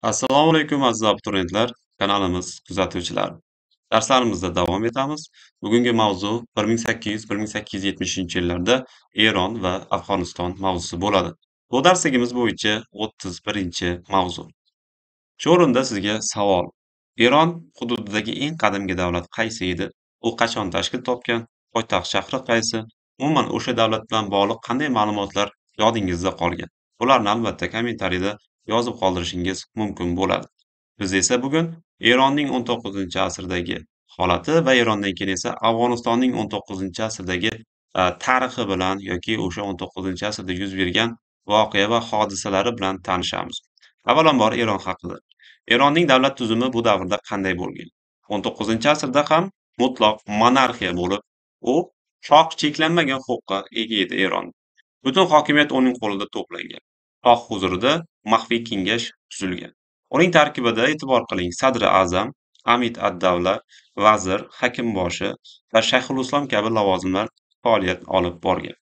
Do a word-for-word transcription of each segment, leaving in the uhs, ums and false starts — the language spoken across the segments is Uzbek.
Assalomu alaykum aziz abituriyentlar, kanalimiz kuzatuvchilari. Darslarimizda davom etamiz. Bugungi mavzu bir ming sakkiz yuz - bir ming sakkiz yuz yetmishinchi yillarda Eron va Afg'oniston mavzusi bo'ladi. Bu darsligimiz bo'yicha o'ttiz birinchi mavzu. Shu o'rinda sizga savol. Eron hududidagi eng qadimgi davlat qaysi edi? U qachon tashkil topgan? Poytaxt shahri qaysi? Umuman o'sha davlat bilan bog'liq qanday ma'lumotlar yodingizda qolgan? Bularni albatta kommentariyda yozib qoldirishingiz mumkin bo'ladi. Biz esa bugun Eronning o'n to'qqizinchi asrdagi holati va Erondan keyin esa Afg'onistonning o'n to'qqizinchi asrdagi a, tarixi bilan yoki o'sha o'n to'qqizinchi asrda yuz bergan voqea va hodisalari bilan tanishamiz. Avvalambor Eron haqida. Eronning davlat tuzumi bu davrda qanday bo'lgan? o'n to'qqizinchi asrda ham mutlaq monarxiya bo'lib, u shoh cheklanmagan huquqqa ega edi Eron. Butun hokimiyat uning qo'lida to'plangan. Shoh huzurida maxfiy kengash tuzilgan. Uning tarkibida e'tibor qiling, sadri a'zam, amid ad-davla, vazir, hakim boshi va shayxul islom kabi lavozimlar faoliyat olib borgan.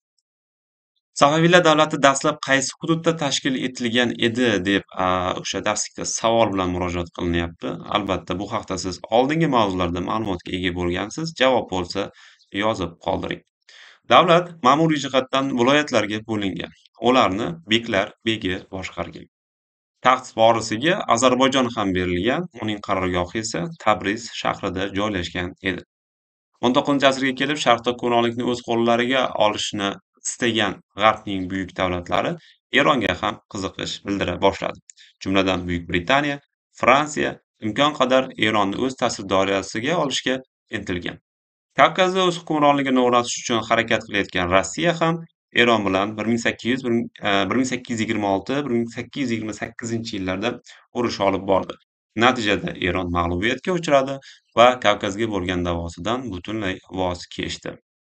Safaviylar davlati dastlab qaysi hududda tashkil etilgan edi deb a, o'sha darslikda savol bilan murojaat qilinyapti. Albatta, bu haqda siz oldingi mavzularda ma'lumotga ega bo'lgansiz. Javob bo'lsa yozib qoldiring. Davlat ma'muriy jihatdan viloyatlarga bo'lingan. Ularni beklar, begi boshqargan. Taxt vorisiga Ozarbayjon ham berilgan, uning qarorgohi esa Tabriz shahrida joylashgan edi. o'n to'qqizinchi asrga kelib Sharqda hukmronlikni o'z qo'llariga olishni istagan G'arbning buyuk davlatlari Eronga ham qiziqish bildira boshladi. Jumladan Buyuk Britaniya, Fransiya imkon qadar Eronni o'z ta'sir doirasiga olishga intilgan. Kavkazda o'z hukmronligini o'rnatish uchun harakat qilayotgan Rossiya ham Eron bilan bir ming sakkiz yuz bir ming sakkiz yuz yigirma olti - bir ming sakkiz yuz yigirma sakkizinchi yillarda urush olib bordi. Natijada Eron mag'lubiyatga uchradi va Kavkazga bo'lgan da'vosidan butunlay voz kechdi.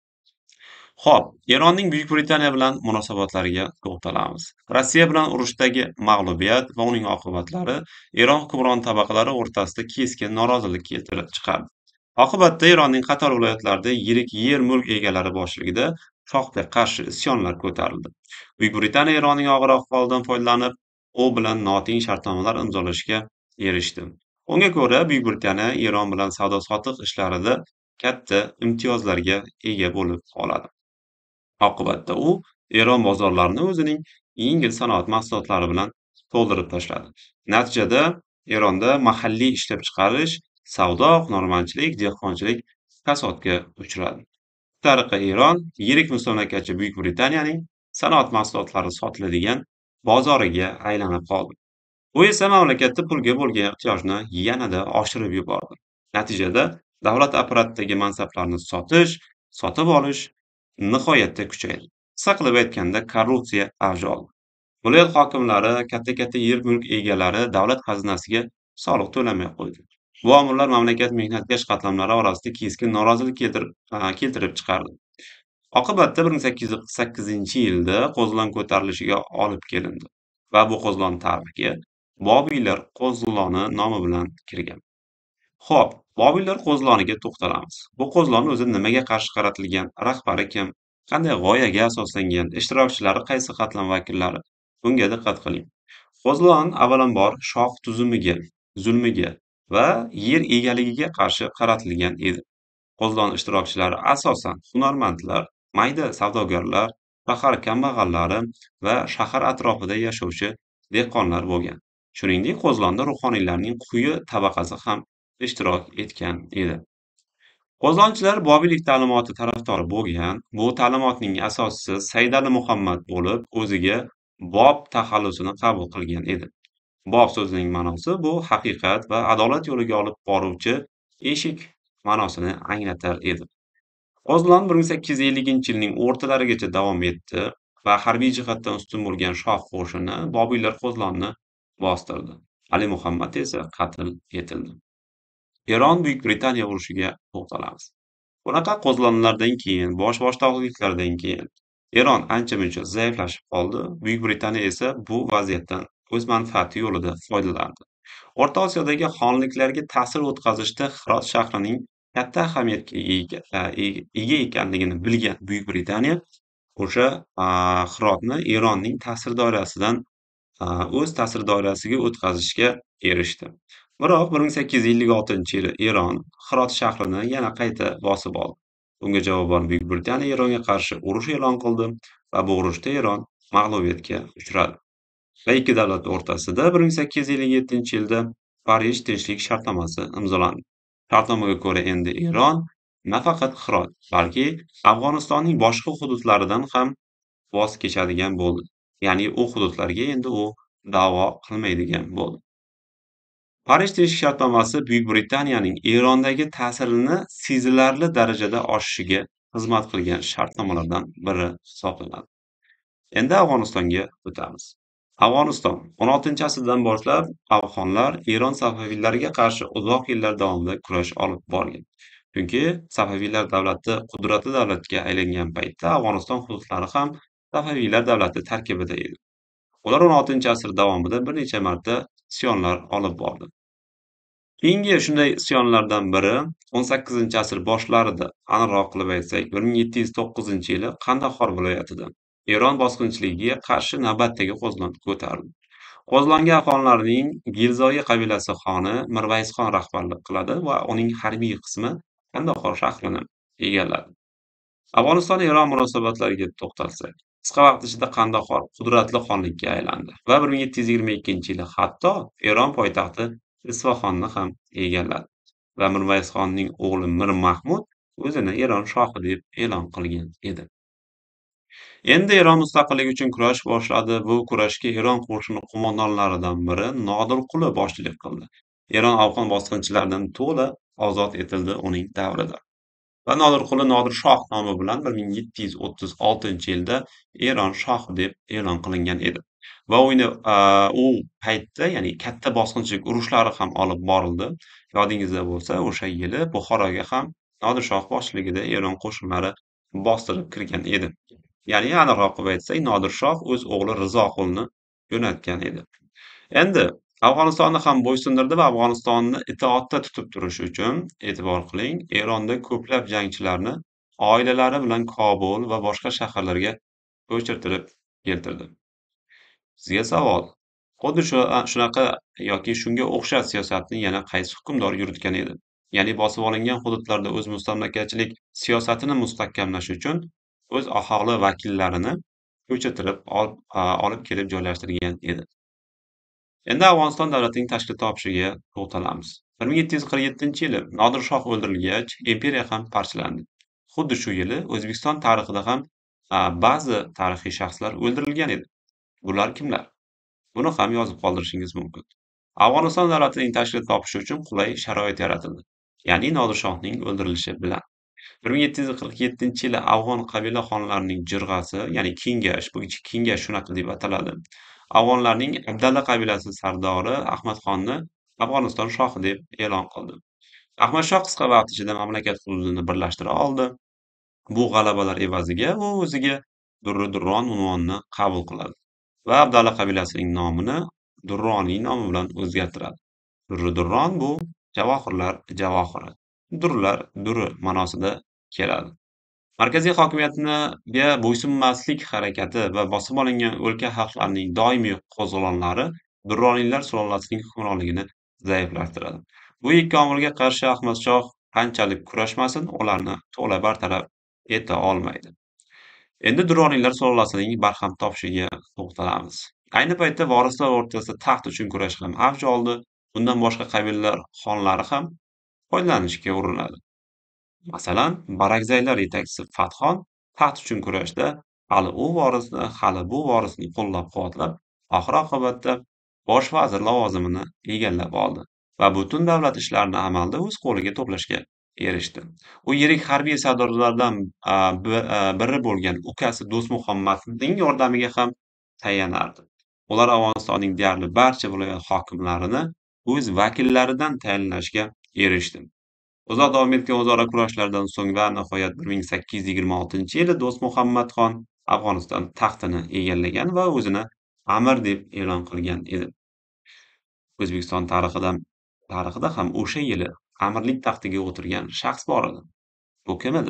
Xo'p, Eronning Buyuk Britaniya bilan munosabatlariga to'xtalamiz. Rossiya bilan urushdagi mag'lubiyat va uning oqibatlari Eron hukmron tabaqalari o'rtasida keskin norozilik keltirib chiqardi. Oqibatda Eronning qator viloyatlarida yirik yer-mulk egalari boshchiligida shohga qarshi isyonlar ko'tarildi. Buyuk Britaniya Eronning og'ir ahvolidan foydalanib, u bilan noting shartnomalar imzolashga erishdi. Unga ko'ra, Buyuk Britaniya Eron bilan savdo-sotiq ishlarida katta imtiyozlarga ega bo'lib qoladi. Oqibatda u Eron bozorlarini o'zining yengil sanoat mahsulotlari bilan to'ldirib tashladi. Natijada Eronda mahalliy ishlab chiqarish, savdo, hunarmandchilik, dehqonchilik kasodga uchradi. Bu tariqa Eron yirik mustamlakachi Buyuk Britaniyaning sanoat mahsulotlari sotiladigan bozoriga aylanib qoldi. Bu esa mamlakatda pulga bo'lgan ehtiyojni yanada oshirib yubordi. Natijada davlat apparatidagi mansablarni sotish, sotib olish nihoyatda kuchaydi. Qisqa qilib aytganda, korrupsiya avj oldi. Viloyat hokimlari, katta-katta yer-mulk egalari davlat xazinasiga soliq to'lamay qo'ydi. Bu omillar mamlakat mehnatkash qatlamlari orasida keskin norozilik keltirib a, keltirib chiqardi. Oqibatda bir ming sakkiz yuz qirq sakkizinchi yilda qo'zg'olon ko'tarilishiga olib kelindi va bu qo'zg'olon tarixiga Bobiylar qo'zg'oloni nomi bilan kirgan. Xo'p, Bobiylar qo'zg'oloniga to'xtalamiz. Bu qo'zg'olon o'zi nimaga qarshi qaratilgan, rahbari kim, qanday g'oyaga asoslangan, ishtirokchilari qaysi qatlam vakillari? Bunga diqqat qiling. Qo'zg'olon avvalambor shoh tuzumiga, zulmiga va yer egaligiga qarshi qaratilgan edi. Qo'zg'olon ishtirokchilari asosan hunarmandlar, mayda savdogarlar, shahar kambag'allari va shahar atrofida yashovchi dehqonlar bo'lgan. Shuningdek, qo'zg'olonda ruhoniylarning quyi tabaqasi ham ishtirok etgan edi. Qo'zg'olonchilar Bobiylik ta'limoti tarafdori bo'lgan. Bu ta'limotning asoschisi Saidali Muhammad bo'lib, o'ziga Bob taxallusini qabul qilgan edi. Bob so'zining ma'nosi bu haqiqat va adolat yo'liga olib boruvchi eshik ma'nosini anglatar edi. Qo'zg'olon bir ming sakkiz yuz elliginchi yilning o'rtalarigacha davom etdi va harbiy jihatdan ustun bo'lgan shoh qo'shini Bobiylar qo'zg'olonni bostirdi. Ali Muhammad esa qatl etildi. Eron Buyuk Britaniya urushiga to'xtalamiz. Bunaqa qo'zg'olonlardan keyin, bosh-bosh tog'liklardan keyin Eron ancha-muncha zaiflashib qoldi. Buyuk Britaniya esa bu vaziyatdan o'z manfaati yo'lida foydalandi. O'rta Osiyodagi xonliklarga ta'sir o'tkazishda Hirot shahrining katta ahamiyatga ega a, ega ega ekanligini bilgan Buyuk Britaniya o'sha a, Hirotni Eronning ta'sir doirasidan a, o'z ta'sir doirasiga o'tkazishga erishdi. Biroq bir ming sakkiz yuz ellik oltinchi yili Eron Hirot shahrini yana qayta bosib oldi. Bunga javoban Buyuk Britaniya Eronga qarshi urush e'lon qildi va bu urushda Eron mag'lubiyatga uchradi. Va ikki davlat o'rtasida bir ming sakkiz yuz ellik yettinchi yilda Parij tinchlik shartnomasi imzolandi. Shartnomaga ko'ra endi Eron nafaqat Hirot, balki Afg'onistonning boshqa hududlaridan ham voz kechadigan bo'ldi. Ya'ni u hududlarga endi u da'vo qilmaydigan bo'ldi. Parij tinchlik shartnomasi Buyuk Britaniyaning Erondagi ta'sirini sezilarli darajada oshishiga xizmat qilgan shartnomalardan biri hisoblanadi. Endi Afg'onistonga o'tamiz. Afg'oniston o'n oltinchi asrdan boshlab afg'onlar Eron safaviylariga qarshi uzoq yillar davomida kurash olib borgan. Chunki Safaviylar davlati qudratli davlatga aylangan paytda Afg'oniston hududlari ham Safaviylar davlati tarkibida edi. Ular o'n oltinchi asr davomida bir necha marta isyonlar olib bordi. Keyingi shunday isyonlardan biri o'n sakkizinchi asr boshlarida, aniqroq qilib aytsak, bir ming yetti yuz to'qqizinchi yili Qandahor viloyatida Eron bosqinchiligiga qarshi navbatdagi qo'zg'olon ko'tarildi. Qo'zg'olonga afg'onlarning Gilzoyi qabilasi xoni Mirvaysxon rahbarlik qiladi va uning harbiy qismi Qandahor shahrini egalladi. Afg'oniston-Eron munosabatlariga to'xtalsak, qisqa vaqt ichida Qandahor qudratli xonlikka aylandi va bir ming yetti yuz yigirma ikkinchi yili hatto Eron poytaxti Isfahonni ham egalladi va Mirvaysxonning o'g'li Mir Mahmud o'zini Eron shohi deb e'lon qilgan edi. Endi Eron mustaqilligi uchun kurash boshladi. Bu kurashga Eron qo'shini qo'mondonlaridan biri Nodir Quli boshchilik qildi. Eron afg'on bosqinchilaridan to'la ozod etildi uning davrida. Va Nodir Quli Nodir shoh nomi bilan bir ming yetti yuz o'ttiz oltinchi yilda Eron shohi deb e'lon qilingan edi. Va uni u paytda, ya'ni katta bosqinchilik urushlari ham olib borildi. Yodingizda bo'lsa, o'sha yili Buxoroga ham Nodir shoh boshchiligida Eron qo'shinlari bostirib kirgan edi. Ya'ni aniqroq qilib aytsak, Nodir shoh o'z o'g'li Rizo Qulni jo'natgan edi. Endi Afg'onistonni ham bo'ysundirdi va Afg'onistonni itoatda tutib turish uchun, e'tibor qiling, Eronda ko'plab jangchilarni oilalari bilan Kobul va boshqa shaharlarga ko'chirtirib keltirdi. Sizga savol: xuddi shu shunaqa yoki shunga o'xshash siyosatni yana qaysi hukmdor yuritgan edi? Ya'ni bosib olingan hududlarda o'z mustamlakachilik siyosatini mustahkamlash uchun o'z aholi vakillarini ko'chirtirib olib olib kelib joylashtirgan edi. Endi Afg'oniston davlatining tashkil topishiga to'xtalamiz. bir ming yetti yuz qirq yettinchi yili Nodir shoh o'ldirilgach, imperiya ham parchalandi. Xuddi shu yili O'zbekiston tarixida ham a, ba'zi tarixiy shaxslar o'ldirilgan edi. Bular kimlar? Buni ham yozib qoldirishingiz mumkin. Afg'oniston davlatining tashkil topishi uchun qulay sharoit yaratildi. Ya'ni Nodir shohning o'ldirilishi bilan. bir ming yetti yuz qirq yettinchi yili afg'on qabila xonlarining jirg'asi, ya'ni kengash, bu kengash shunaqa deb ataladi. Afg'onlarning Abdalla qabilasi sardori Ahmadxonni Afg'oniston shohi deb e'lon qildi. Ahmad shoh qisqa vaqt ichida mamlakat hududini birlashtira oldi. Bu g'alabalar evaziga u o'ziga Durri Durron unvonini qabul qiladi va Abdalla qabilasining nomini Durroniy nomi bilan o'zgartiradi. Durri Durron bu javohirlar javohiri, durlar duri ma'nosida keladi. Markaziy hokimiyatga bo'ysunmaslik harakati va bosib olingan o'lka xalqlarining doimiy qo'zg'olonlari Durroniylar sulolasining hukmronligini zaiflashtiradi. Bu ikki omilga qarshi Ahmad shoh qanchalik kurashmasin, ularni to'la bartaraf eta olmaydi. Endi Durroniylar sulolasining barham topishiga to'xtalamiz. Ayni paytda vorislar o'rtasida taxt uchun kurash ham avj oldi. Bundan boshqa qabilalar xonlari ham foydalanishga urinadi. Masalan, Barakzaylar yetakchisi Fatxon taxt uchun kurashda hali u vorisni, hali bu vorisni qo'llab-quvvatlab, oxir-oqibatda bosh vazir lavozimini egallab oldi va butun davlat ishlarini amalda o'z qo'liga to'plashga erishdi. U yirik harbiy sardorlardan a, bi- a, biri bo'lgan ukasi Do'stmuhammadning yordamiga ham tayanardi. Ular Afg'onistonning deyarli barcha viloyat hokimlarini o'z vakillaridan tayinlashga erishdi. Uzoq davom etgan o'zaro kurashlardan so'ng va nihoyat bir ming sakkiz yuz yigirma oltinchi yili Do'stmuhammadxon Afg'oniston taxtini egallagan va o'zini amir deb e'lon qilgan edi. O'zbekiston tarixida tarixida ham o'sha yili amirlik taxtiga o'tirgan shaxs bor edi. Bu kim edi?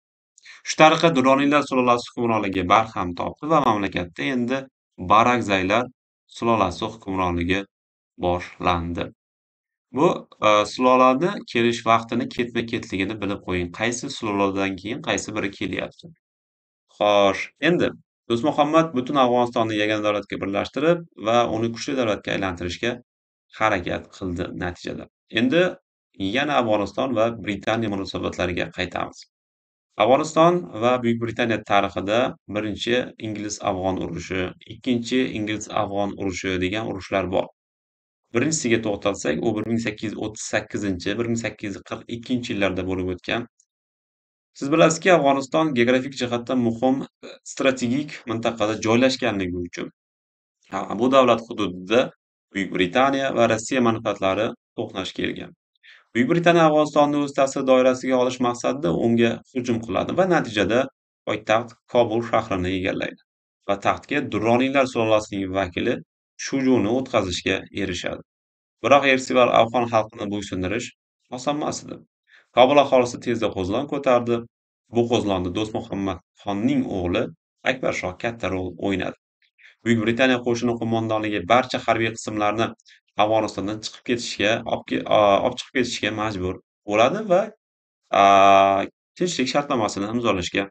Shu tariqa Durroniylar sulolasi hukmronligi barham topdi va mamlakatda endi Barakzaylar sulolasi hukmronligi boshlandi. Bu e, sulolani kelish vaqtini ketma-ketligini bilib qo'ying. Qaysi suloladan keyin qaysi biri kelyapti. Xo'sh, endi Do'stmuhammad butun Afg'onistonni yagona davlatga birlashtirib va uni kuchli davlatga aylantirishga harakat qildi natijada. Endi yana Afg'oniston va Britaniya munosabatlariga qaytamiz. Afg'oniston va Buyuk Britaniya tarixida birinchi ingliz-afg'on urushi, ikkinchi ingliz-afg'on urushi degan urushlar bor. Birinchisiga to'xtalsak, u bir ming sakkiz yuz o'ttiz sakkizinchi bir ming sakkiz yuz qirq ikkinchi yillarda bo'lib o'tgan. Siz bilasizki, Afg'oniston geografik jihatdan muhim e, strategik mintaqada joylashganligi uchun ha, bu davlat hududida Buyuk Britaniya va Rossiya manfaatlari to'qnash kelgan. Buyuk Britaniya Afg'onistonni o'z ta'sir doirasiga olish maqsadida unga hujum qiladi va natijada poytaxt Kobul shahrini egallaydi va taxtga Durroniylar sulolasining vakili Shujuni o'tkazishga erishadi. Biroq ersivar afg'on xalqini bo'ysundirish osonmas edi. Kobul aholisi tezda qo'zg'olon ko'tardi. Bu qo'zg'olonda Do'stmuhammad xonning o'g'li Akbar Shoh katta rol o'ynadi. Buyuk Britaniya qo'shini qo'mondonligi barcha harbiy qismlarni Afg'onistondan chiqib ketishga olib ke a olib chiqib ketishga majbur bo'ladi va a, tinchlik shartnomasini imzolashga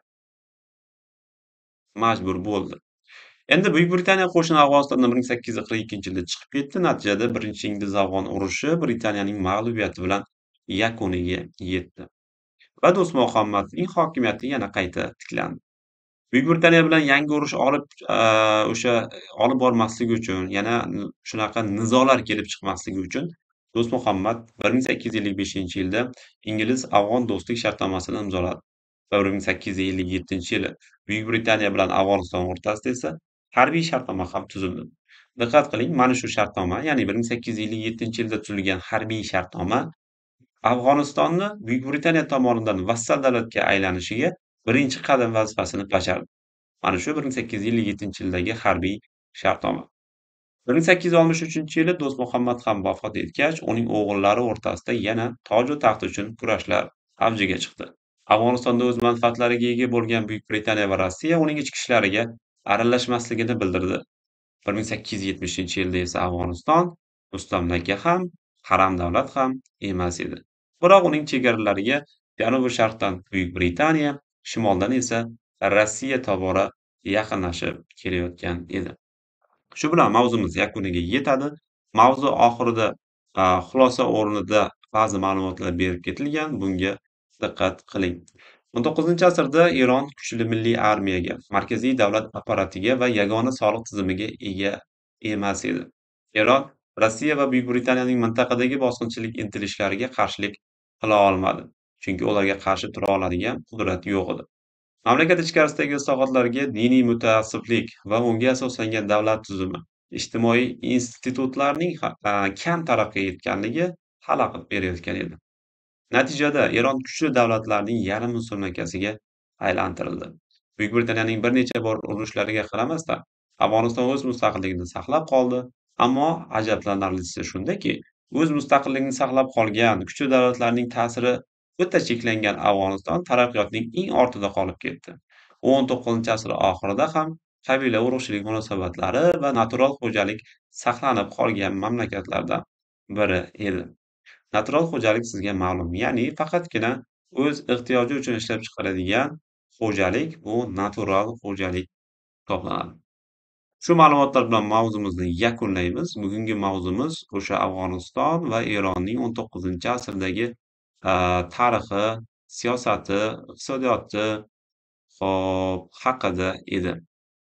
majbur bo'ldi. Endi Buyuk Britaniya qo'shini Afg'onistondan bir ming sakkiz yuz qirq ikkinchi yilda chiqib ketdi. Natijada Birinchi ingliz-afg'on urushi Britaniyaning mag'lubiyati bilan yakuniga yetdi va Do'stmuhammadning hokimiyati yana qayta tiklandi. Buyuk Britaniya bilan yangi urush olib aaa, o'sha olib bormasligi uchun, yana n shunaqa nizolar kelib chiqmasligi uchun Do'stmuhammad bir ming sakkiz yuz ellik beshinchi yilda ingliz-afg'on do'stlik shartnomasini imzoladi va bir ming sakkiz yuz ellik yettinchi yili Buyuk Britaniya bilan Afg'oniston o'rtasida esa harbiy shartnoma ham tuzildi. Diqqat qiling, mana shu shartnoma, ya'ni bir ming sakkiz yuz ellik yettinchi yilda tuzilgan harbiy shartnoma Afg'onistonni Buyuk Britaniya tomonidan vassal davlatga aylanishiga birinchi qadam vazifasini bajardi. Mana shu bir ming sakkiz yuz ellik yettinchi yildagi harbiy shartnoma. bir ming sakkiz yuz oltmish uchinchi yili Do'stmuhammad ham vafot etgach, uning o'g'illari o'rtasida yana toj va taxt uchun kurashlar avjiga chiqdi. Afg'onistonda o'z manfaatlariga ega bo'lgan Buyuk Britaniya va Rossiya uning ichki ishlariga aralashmasligini bildirdi. bir ming sakkiz yuz yetmishinchi yilda esa Afg'oniston mustamlaka ham, haram davlat ham emas edi. Biroq uning chegaralariga janubi-sharqdan Buyuk Britaniya, shimoldan esa Rossiya tobora yaqinlashib kelayotgan edi. Shu bilan mavzumiz yakuniga yetadi. Mavzu oxirida a, xulosa o'rnida ba'zi ma'lumotlar berib ketilgan. Bunga diqqat qiling. o'n to'qqizinchi asrda Eron kuchli milliy armiyaga, markaziy davlat apparatiga va yagona soliq tizimiga ega emas edi. Eron Rossiya va Buyuk Britaniyaning mintaqadagi bosqinchilik intilishlariga qarshilik qila olmadi, chunki ularga qarshi tura oladigan qudrat yo'q edi. Mamlakat ichkarisidagi islohotlarga diniy mutaassiblik va unga asoslangan davlat tuzumi, ijtimoiy institutlarning ha a, kam taraqqiy etganligi xalaqit berayotgan edi. Natijada Eron kuchli davlatlarning yarim mustamlakasiga aylantirildi. Buyuk Britaniyaning bir necha bor urishlariga qaramasdan, Afg'oniston o'z mustaqilligini saqlab qoldi. Ammo ajablanarlisi shundaki, o'z mustaqilligini saqlab qolgan kuchli davlatlarning ta'siri o'ta cheklangan Afg'oniston taraqqiyotning eng ortida qolib ketdi. o'n to'qqizinchi asr oxirida ham qabila urug'chilik munosabatlari va natural xo'jalik saqlanib qolgan mamlakatlardan biri edi. Natural xo'jalik sizga ma'lum, ya'ni faqatgina o'z ehtiyoji uchun ishlab chiqaradigan xo'jalik bu natural xo'jalik hisoblanadi. Shu ma'lumotlar bilan mavzumizni yakunlaymiz. Bugungi mavzumiz o'sha Afg'oniston va Eronning o'n to'qqizinchi asrdagi a, tarixi, siyosati, iqtisodiyoti, hop, haqida edi.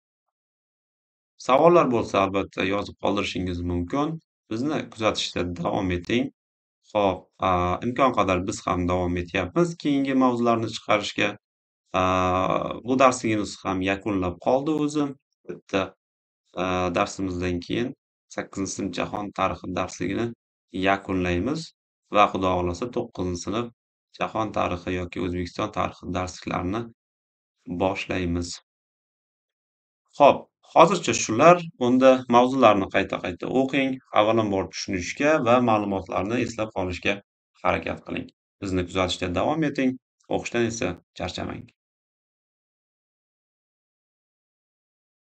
Savollar bo'lsa, albatta yozib qoldirishingiz mumkin. Bizni kuzatishda davom eting. Xo'p, a, imkon qadar biz ham davom etyapmiz keyingi mavzularni chiqarishga. A, bu darsligimiz ham yakunlab qoldi o'zi. Bitta a, darsimizdan keyin sakkizinchi sinf jahon tarixi darsligini yakunlaymiz va Xudo xohlasa to'qqizinchi sinf jahon tarixi yoki O'zbekiston tarixi darsliklarini boshlaymiz. Xo'p, hozircha shular. Unda mavzularni qayta-qayta o'qing, avvalambor tushunishga va ma'lumotlarni eslab qolishga harakat qiling. Bizni kuzatishda davom eting, o'qishdan esa charchamang.